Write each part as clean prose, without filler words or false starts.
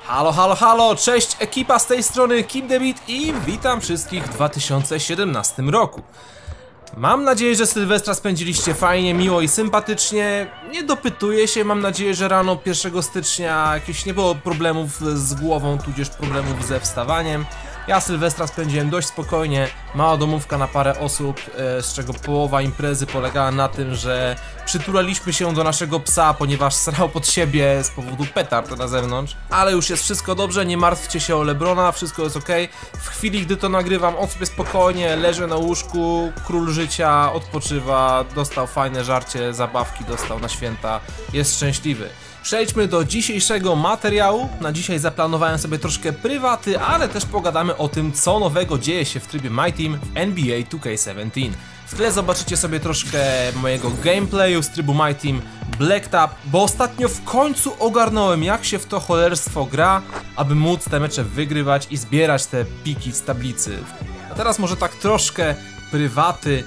Halo, halo, halo, cześć ekipa z tej strony KeepTheBeat i witam wszystkich w 2017 roku. Mam nadzieję, że Sylwestra spędziliście fajnie, miło i sympatycznie. Nie dopytuję się, mam nadzieję, że rano 1 stycznia jakieś nie było problemów z głową, tudzież problemów ze wstawaniem. Ja Sylwestra spędziłem dość spokojnie, mała domówka na parę osób, z czego połowa imprezy polegała na tym, że przytulaliśmy się do naszego psa, ponieważ srał pod siebie z powodu petard na zewnątrz. Ale już jest wszystko dobrze, nie martwcie się o Lebrona, wszystko jest ok. W chwili, gdy to nagrywam, on sobie spokojnie leży na łóżku, król życia, odpoczywa, dostał fajne żarcie, zabawki dostał na święta, jest szczęśliwy. Przejdźmy do dzisiejszego materiału. Na dzisiaj zaplanowałem sobie troszkę prywaty, ale też pogadamy o tym, co nowego dzieje się w trybie My Team w NBA 2K17. W tle zobaczycie sobie troszkę mojego gameplayu z trybu My Team Black Tap, bo ostatnio w końcu ogarnąłem, jak się w to cholerstwo gra, aby móc te mecze wygrywać i zbierać te piki z tablicy. A teraz może tak troszkę prywaty.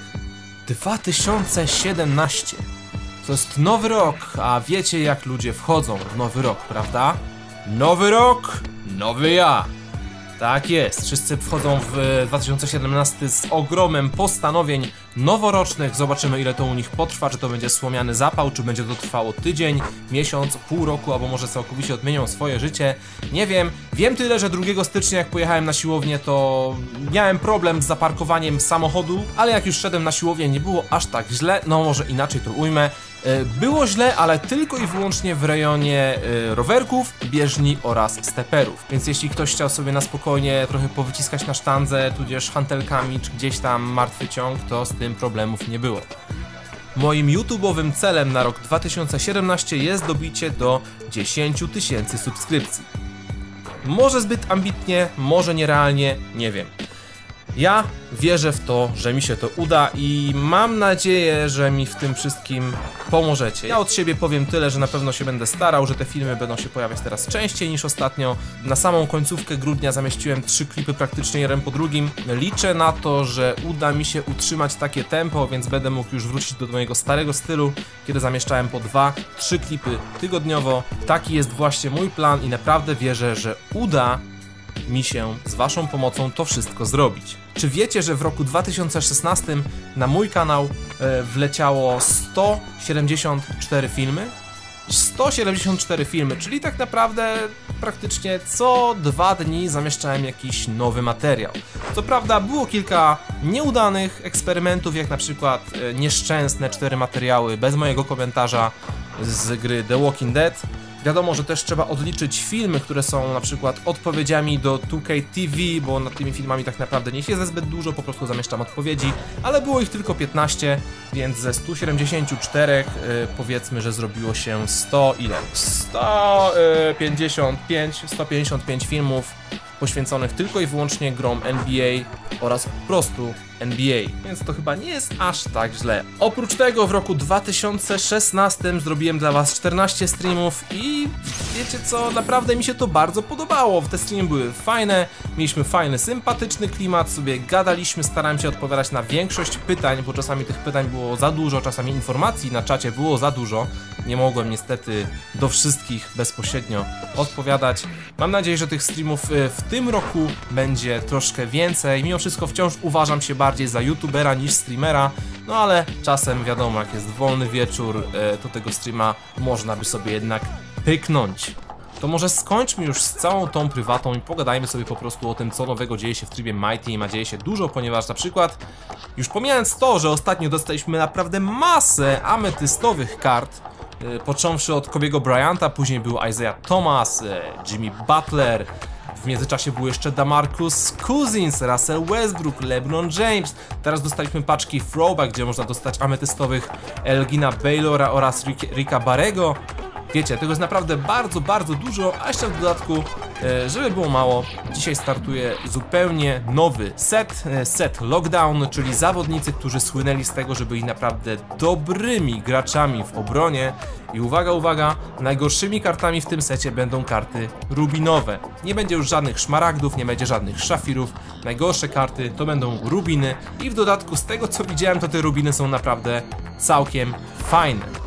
2017. To jest nowy rok, a wiecie jak ludzie wchodzą w nowy rok, prawda? Nowy rok, nowy ja. Tak jest, wszyscy wchodzą w 2017 z ogromem postanowień noworocznych. Zobaczymy, ile to u nich potrwa, czy to będzie słomiany zapał, czy będzie to trwało tydzień, miesiąc, pół roku, albo może całkowicie odmienią swoje życie. Nie wiem, wiem tyle, że 2 stycznia jak pojechałem na siłownię, to miałem problem z zaparkowaniem samochodu, ale jak już szedłem na siłownię, nie było aż tak źle, no może inaczej to ujmę. Było źle, ale tylko i wyłącznie w rejonie rowerków, bieżni oraz steperów. Więc jeśli ktoś chciał sobie na spokojnie trochę powyciskać na sztandze, tudzież hantelkami, czy gdzieś tam martwy ciąg, to z tym problemów nie było. Moim YouTube'owym celem na rok 2017 jest dobicie do 10 000 subskrypcji. Może zbyt ambitnie, może nierealnie, nie wiem. Ja wierzę w to, że mi się to uda i mam nadzieję, że mi w tym wszystkim pomożecie. Ja od siebie powiem tyle, że na pewno się będę starał, że te filmy będą się pojawiać teraz częściej niż ostatnio. Na samą końcówkę grudnia zamieściłem 3 klipy praktycznie jeden po drugim. Liczę na to, że uda mi się utrzymać takie tempo, więc będę mógł już wrócić do mojego starego stylu, kiedy zamieszczałem po 2-3 klipy tygodniowo. Taki jest właśnie mój plan i naprawdę wierzę, że uda mi się z waszą pomocą to wszystko zrobić. Czy wiecie, że w roku 2016 na mój kanał wleciało 174 filmy? 174 filmy, czyli tak naprawdę praktycznie co 2 dni zamieszczałem jakiś nowy materiał. Co prawda było kilka nieudanych eksperymentów, jak na przykład nieszczęsne 4 materiały bez mojego komentarza z gry The Walking Dead. Wiadomo, że też trzeba odliczyć filmy, które są na przykład odpowiedziami do 2K TV, bo nad tymi filmami tak naprawdę nie siedzę zbyt dużo, po prostu zamieszczam odpowiedzi, ale było ich tylko 15, więc ze 174 powiedzmy, że zrobiło się 155 filmów poświęconych tylko i wyłącznie grom NBA oraz po prostu NBA, więc to chyba nie jest aż tak źle. Oprócz tego w roku 2016 zrobiłem dla was 14 streamów i wiecie co, naprawdę mi się to bardzo podobało. Te streamy były fajne, mieliśmy fajny, sympatyczny klimat, sobie gadaliśmy, starałem się odpowiadać na większość pytań, bo czasami tych pytań było za dużo, czasami informacji na czacie było za dużo. Nie mogłem niestety do wszystkich bezpośrednio odpowiadać. Mam nadzieję, że tych streamów w tym roku będzie troszkę więcej. Mimo wszystko wciąż uważam się bardziej za youtubera niż streamera, no ale czasem wiadomo, jak jest wolny wieczór, to tego streama można by sobie jednak pyknąć. To może skończmy już z całą tą prywatą i pogadajmy sobie po prostu o tym, co nowego dzieje się w trybie My Team, a dzieje się dużo, ponieważ na przykład, już pomijając to, że ostatnio dostaliśmy naprawdę masę ametystowych kart, począwszy od Kobiego Bryanta, później był Isaiah Thomas, Jimmy Butler, w międzyczasie był jeszcze DeMarcus Cousins, Russell Westbrook, LeBron James. Teraz dostaliśmy paczki Throwback, gdzie można dostać ametystowych Elgina Baylora oraz Ricka Barrego. Wiecie, tego jest naprawdę bardzo, bardzo dużo, a jeszcze w dodatku, żeby było mało, dzisiaj startuje zupełnie nowy set Lockdown, czyli zawodnicy, którzy słynęli z tego, że byli naprawdę dobrymi graczami w obronie. I uwaga, uwaga, najgorszymi kartami w tym secie będą karty rubinowe. Nie będzie już żadnych szmaragdów, nie będzie żadnych szafirów. Najgorsze karty to będą rubiny i w dodatku z tego co widziałem, to te rubiny są naprawdę całkiem fajne.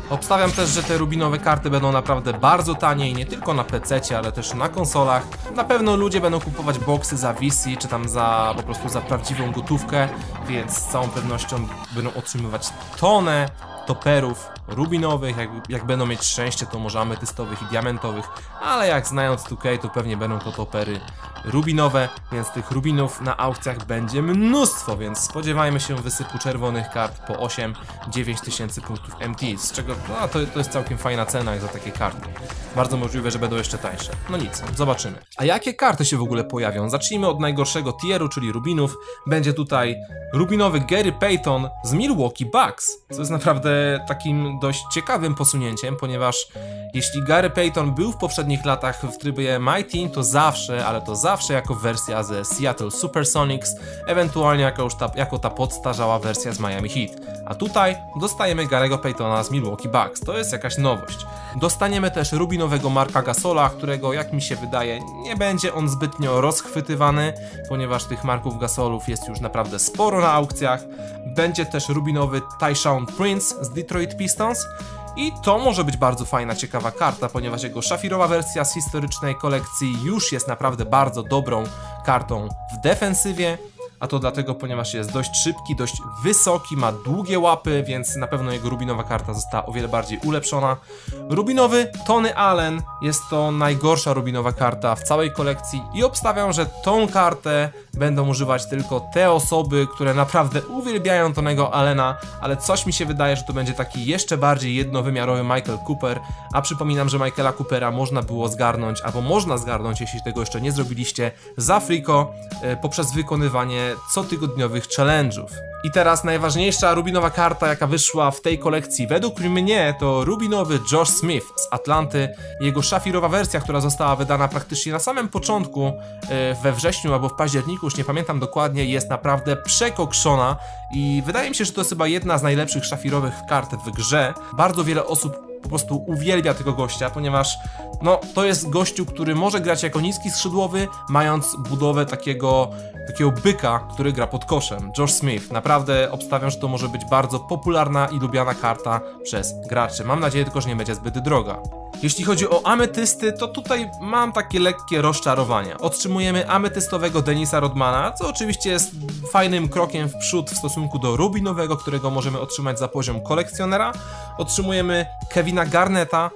Obstawiam też, że te rubinowe karty będą naprawdę bardzo tanie i nie tylko na PC-cie, ale też na konsolach. Na pewno ludzie będą kupować boxy za VC, czy tam po prostu za prawdziwą gotówkę, więc z całą pewnością będą otrzymywać tonę toperów rubinowych. Jak będą mieć szczęście, to może ametystowych i diamentowych, ale jak znając 2K, to pewnie będą to topery rubinowe, więc tych rubinów na aukcjach będzie mnóstwo, więc spodziewajmy się wysypu czerwonych kart po 8-9 tysięcy punktów MT, z czego no, to jest całkiem fajna cena jak za takie karty. Bardzo możliwe, że będą jeszcze tańsze. No nic, zobaczymy. A jakie karty się w ogóle pojawią? Zacznijmy od najgorszego tieru, czyli rubinów. Będzie tutaj rubinowy Gary Payton z Milwaukee Bucks, co jest naprawdę takim dość ciekawym posunięciem, ponieważ jeśli Gary Payton był w poprzednich latach w trybie My Team, to zawsze, ale to zawsze jako wersja ze Seattle Supersonics, ewentualnie jako ta podstarzała wersja z Miami Heat. A tutaj dostajemy Gary'ego Paytona z Milwaukee Bucks, to jest jakaś nowość. Dostaniemy też rubinowego Marka Gasola, którego, jak mi się wydaje, nie będzie on zbytnio rozchwytywany, ponieważ tych Marków Gasolów jest już naprawdę sporo na aukcjach. Będzie też rubinowy Tyshawn Prince z Detroit Pistons. I to może być bardzo fajna, ciekawa karta, ponieważ jego szafirowa wersja z historycznej kolekcji już jest naprawdę bardzo dobrą kartą w defensywie. A to dlatego, ponieważ jest dość szybki, dość wysoki, ma długie łapy, więc na pewno jego rubinowa karta została o wiele bardziej ulepszona. Rubinowy Tony Allen jest to najgorsza rubinowa karta w całej kolekcji i obstawiam, że tą kartę będą używać tylko te osoby, które naprawdę uwielbiają Tonego Allena, ale coś mi się wydaje, że to będzie taki jeszcze bardziej jednowymiarowy Michael Cooper, a przypominam, że Michaela Coopera można było zgarnąć, albo można zgarnąć, jeśli tego jeszcze nie zrobiliście, za friko poprzez wykonywanie cotygodniowych challenge'ów. I teraz najważniejsza rubinowa karta, jaka wyszła w tej kolekcji według mnie, to rubinowy Josh Smith z Atlanty. Jego szafirowa wersja, która została wydana praktycznie na samym początku, we wrześniu albo w październiku, już nie pamiętam dokładnie, jest naprawdę przekokszona i wydaje mi się, że to jest chyba jedna z najlepszych szafirowych kart w grze. Bardzo wiele osób po prostu uwielbia tego gościa, ponieważ no, to jest gościu, który może grać jako niski skrzydłowy, mając budowę takiego byka, który gra pod koszem. Josh Smith. Naprawdę obstawiam, że to może być bardzo popularna i lubiana karta przez graczy. Mam nadzieję tylko, że nie będzie zbyt droga. Jeśli chodzi o ametysty, to tutaj mam takie lekkie rozczarowanie. Otrzymujemy ametystowego Denisa Rodmana, co oczywiście jest fajnym krokiem w przód w stosunku do rubinowego, którego możemy otrzymać za poziom kolekcjonera. Otrzymujemy Kevina Garnetta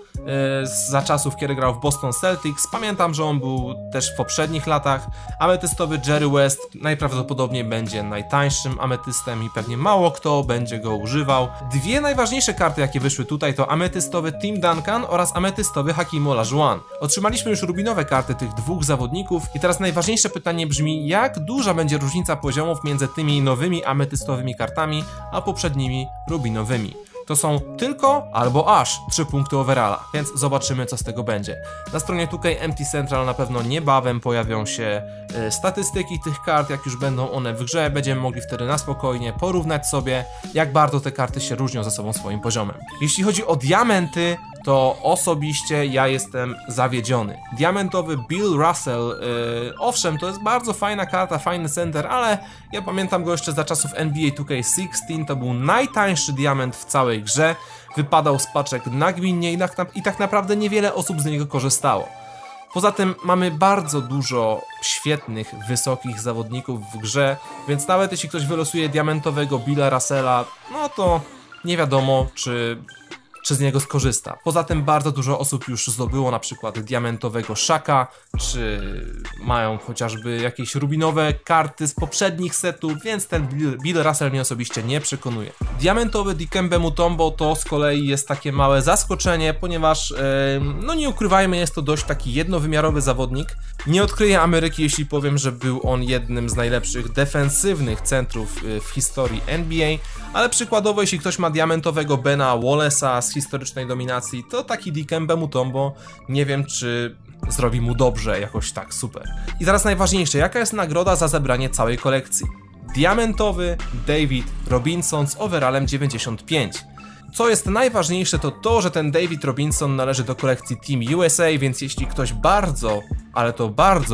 za czasów, kiedy grał w Boston Celtics. Pamiętam, że on był też w poprzednich latach. Ametystowy Jerry West najprawdopodobniej będzie najtańszym ametystem i pewnie mało kto będzie go używał. Dwie najważniejsze karty, jakie wyszły tutaj, to ametystowy Tim Duncan oraz ametystowy Hakeem Olajuwon. Otrzymaliśmy już rubinowe karty tych dwóch zawodników i teraz najważniejsze pytanie brzmi, jak duża będzie różnica poziomów między tymi nowymi ametystowymi kartami, a poprzednimi rubinowymi. To są tylko albo aż 3 punkty overalla, więc zobaczymy, co z tego będzie. Na stronie 2K MT Central na pewno niebawem pojawią się statystyki tych kart, jak już będą one w grze, będziemy mogli wtedy na spokojnie porównać sobie, jak bardzo te karty się różnią ze sobą swoim poziomem. Jeśli chodzi o diamenty, to osobiście ja jestem zawiedziony. Diamentowy Bill Russell, owszem, to jest bardzo fajna karta, fajny center, ale ja pamiętam go jeszcze za czasów NBA 2K16, to był najtańszy diament w całej grze, wypadał z paczek nagminnie i tak naprawdę niewiele osób z niego korzystało. Poza tym mamy bardzo dużo świetnych, wysokich zawodników w grze, więc nawet jeśli ktoś wylosuje diamentowego Billa Russella, no to nie wiadomo, czy z niego skorzysta. Poza tym bardzo dużo osób już zdobyło na przykład diamentowego Shaka, czy mają chociażby jakieś rubinowe karty z poprzednich setów, więc ten Bill Russell mnie osobiście nie przekonuje. Diamentowy Dikembe Mutombo to z kolei jest takie małe zaskoczenie, ponieważ no nie ukrywajmy, jest to dość taki jednowymiarowy zawodnik. Nie odkryję Ameryki, jeśli powiem, że był on jednym z najlepszych defensywnych centrów w historii NBA, ale przykładowo jeśli ktoś ma diamentowego Bena Wallace'a z historycznej dominacji, to taki Dikembe Mutombo nie wiem, czy zrobi mu dobrze, jakoś tak super. I teraz najważniejsze, jaka jest nagroda za zebranie całej kolekcji? Diamentowy David Robinson z overallem 95. Co jest najważniejsze, to to, że ten David Robinson należy do kolekcji Team USA, więc jeśli ktoś bardzo, ale to bardzo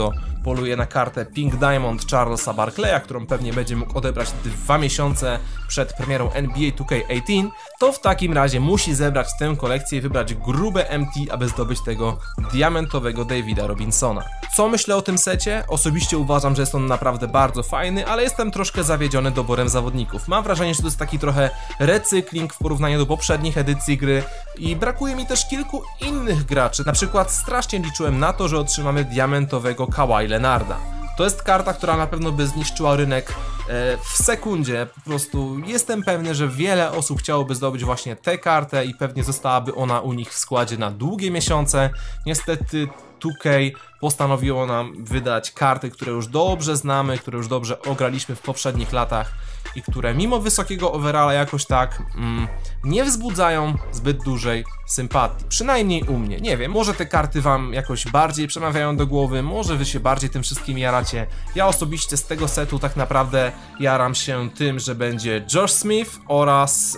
poluje na kartę Pink Diamond Charlesa Barkleya, którą pewnie będzie mógł odebrać 2 miesiące przed premierą NBA 2K18, to w takim razie musi zebrać tę kolekcję i wybrać grube MT, aby zdobyć tego diamentowego Davida Robinsona. Co myślę o tym secie? Osobiście uważam, że jest on naprawdę bardzo fajny, ale jestem troszkę zawiedziony doborem zawodników. Mam wrażenie, że to jest taki trochę recykling w porównaniu do poprzednich edycji gry i brakuje mi też kilku innych graczy. Na przykład strasznie liczyłem na to, że otrzymamy diamentowego Kawhi Leonarda. To jest karta, która na pewno by zniszczyła rynek w sekundzie. Po prostu jestem pewny, że wiele osób chciałoby zdobyć właśnie tę kartę i pewnie zostałaby ona u nich w składzie na długie miesiące. Niestety 2K postanowiło nam wydać karty, które już dobrze znamy, które już dobrze ograliśmy w poprzednich latach i które mimo wysokiego overalla jakoś tak nie wzbudzają zbyt dużej sympatii. Przynajmniej u mnie. Nie wiem, może te karty wam jakoś bardziej przemawiają do głowy, może wy się bardziej tym wszystkim jaracie. Ja osobiście z tego setu tak naprawdę jaram się tym, że będzie Josh Smith oraz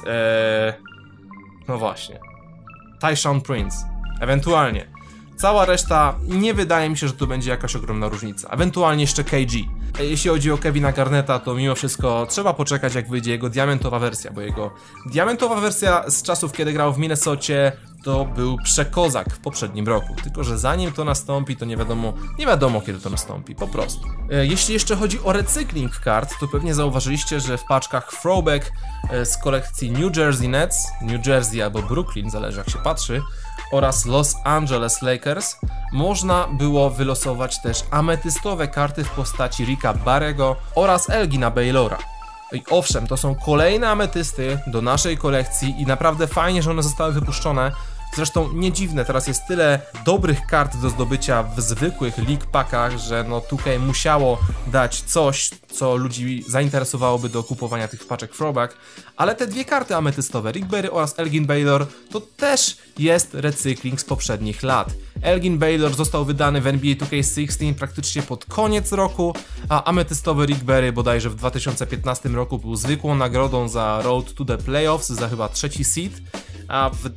no właśnie, Tyshawn Prince. Ewentualnie. Cała reszta nie wydaje mi się, że tu będzie jakaś ogromna różnica. Ewentualnie jeszcze KG. Jeśli chodzi o Kevina Garnetta, to mimo wszystko trzeba poczekać, jak wyjdzie jego diamentowa wersja, bo jego diamentowa wersja z czasów, kiedy grał w Minnesocie, to był przekozak w poprzednim roku. Tylko że zanim to nastąpi, to nie wiadomo kiedy to nastąpi, po prostu. Jeśli jeszcze chodzi o recykling kart, to pewnie zauważyliście, że w paczkach Throwback z kolekcji New Jersey Nets, New Jersey albo Brooklyn, zależy jak się patrzy, oraz Los Angeles Lakers można było wylosować też ametystowe karty w postaci Ricka Barrego oraz Elgina Baylora. I owszem, to są kolejne ametysty do naszej kolekcji i naprawdę fajnie, że one zostały wypuszczone. Zresztą nie dziwne, teraz jest tyle dobrych kart do zdobycia w zwykłych League Packach, że no 2K musiało dać coś, co ludzi zainteresowałoby do kupowania tych paczek Throwback. Ale te dwie karty ametystowe, Rick Barry oraz Elgin Baylor, to też jest recykling z poprzednich lat. Elgin Baylor został wydany w NBA 2K16 praktycznie pod koniec roku, a ametystowy Rick Barry bodajże w 2015 roku był zwykłą nagrodą za Road to the Playoffs, za chyba 3. seed. A w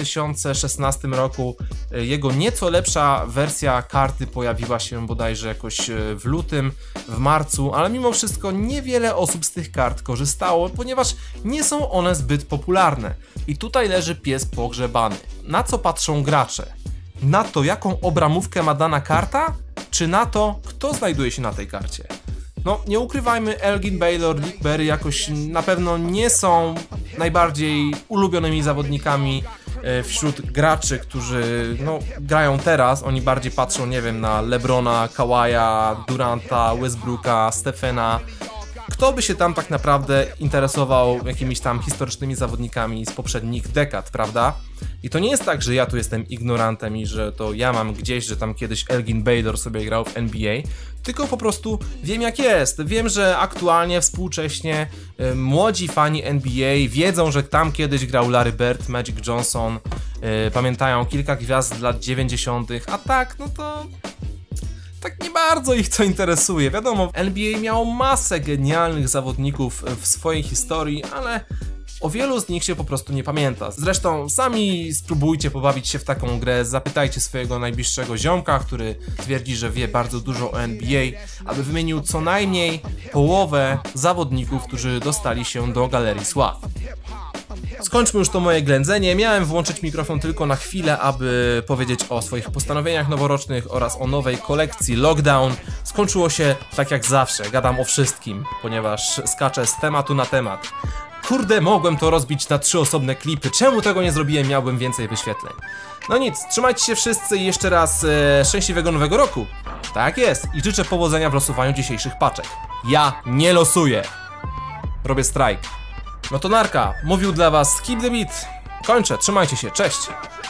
2016 roku jego nieco lepsza wersja karty pojawiła się bodajże jakoś w lutym, w marcu, ale mimo wszystko niewiele osób z tych kart korzystało, ponieważ nie są one zbyt popularne. I tutaj leży pies pogrzebany. Na co patrzą gracze? Na to, jaką obramówkę ma dana karta? Czy na to, kto znajduje się na tej karcie? No, nie ukrywajmy, Elgin Baylor, Rick Barry jakoś na pewno nie są najbardziej ulubionymi zawodnikami wśród graczy, którzy no, grają teraz. Oni bardziej patrzą, nie wiem, na LeBrona, Kawaja, Duranta, Westbrooka, Stephena. Kto by się tam tak naprawdę interesował jakimiś tam historycznymi zawodnikami z poprzednich dekad, prawda? I to nie jest tak, że ja tu jestem ignorantem i że to ja mam gdzieś, że tam kiedyś Elgin Baylor sobie grał w NBA, tylko po prostu wiem jak jest. Wiem, że aktualnie, współcześnie młodzi fani NBA wiedzą, że tam kiedyś grał Larry Bird, Magic Johnson, pamiętają kilka gwiazd z lat 90., a tak, no to tak nie bardzo ich to interesuje. Wiadomo, NBA miało masę genialnych zawodników w swojej historii, ale o wielu z nich się po prostu nie pamięta. Zresztą sami spróbujcie pobawić się w taką grę, zapytajcie swojego najbliższego ziomka, który twierdzi, że wie bardzo dużo o NBA, aby wymienił co najmniej połowę zawodników, którzy dostali się do Galerii Sław. Skończmy już to moje ględzenie. Miałem włączyć mikrofon tylko na chwilę, aby powiedzieć o swoich postanowieniach noworocznych oraz o nowej kolekcji Lockdown. Skończyło się tak jak zawsze, gadam o wszystkim, ponieważ skaczę z tematu na temat. Kurde, mogłem to rozbić na 3 osobne klipy, czemu tego nie zrobiłem, miałbym więcej wyświetleń. No nic, trzymajcie się wszyscy i jeszcze raz szczęśliwego nowego roku. Tak jest i życzę powodzenia w losowaniu dzisiejszych paczek. Ja nie losuję. Robię strajk. No to narka, mówił dla was Skip the Beat. Kończę, trzymajcie się, cześć!